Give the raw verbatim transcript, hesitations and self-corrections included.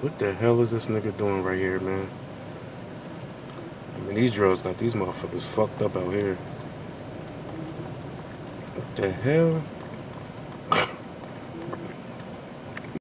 What the hell is this nigga doing right here, man? I mean, these drills got these motherfuckers fucked up out here. What the hell?